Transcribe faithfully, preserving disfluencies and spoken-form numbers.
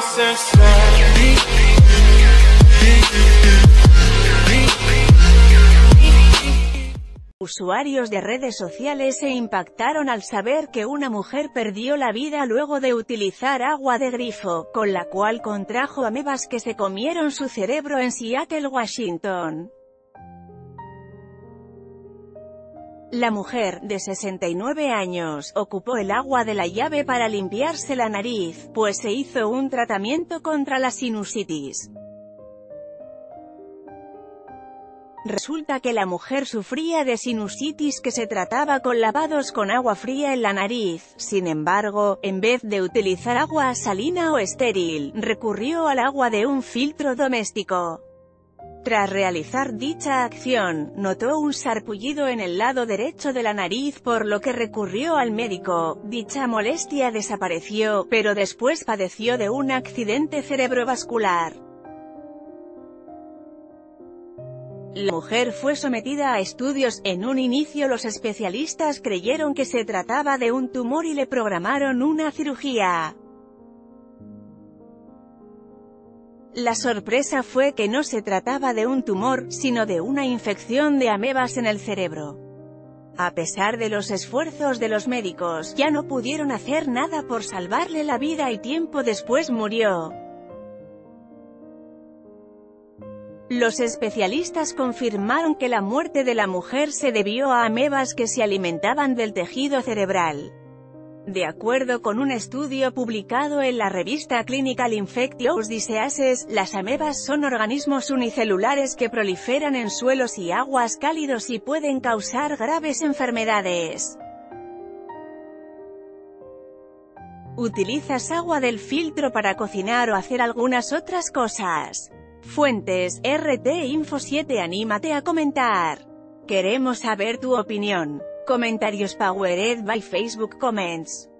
Usuarios de redes sociales se impactaron al saber que una mujer perdió la vida luego de utilizar agua de grifo, con la cual contrajo amebas que se comieron su cerebro en Seattle, Washington. La mujer, de sesenta y nueve años, ocupó el agua de la llave para limpiarse la nariz, pues se hizo un tratamiento contra la sinusitis. Resulta que la mujer sufría de sinusitis que se trataba con lavados con agua fría en la nariz. Sin embargo, en vez de utilizar agua salina o estéril, recurrió al agua de un filtro doméstico. Tras realizar dicha acción, notó un sarpullido en el lado derecho de la nariz, por lo que recurrió al médico. Dicha molestia desapareció, pero después padeció de un accidente cerebrovascular. La mujer fue sometida a estudios. En un inicio los especialistas creyeron que se trataba de un tumor y le programaron una cirugía. La sorpresa fue que no se trataba de un tumor, sino de una infección de amebas en el cerebro. A pesar de los esfuerzos de los médicos, ya no pudieron hacer nada por salvarle la vida y tiempo después murió. Los especialistas confirmaron que la muerte de la mujer se debió a amebas que se alimentaban del tejido cerebral. De acuerdo con un estudio publicado en la revista Clinical Infectious Diseases, las amebas son organismos unicelulares que proliferan en suelos y aguas cálidos y pueden causar graves enfermedades. ¿Utilizas agua del filtro para cocinar o hacer algunas otras cosas? Fuentes: R T Info siete. Anímate a comentar. Queremos saber tu opinión. Comentarios powered by Facebook Comments.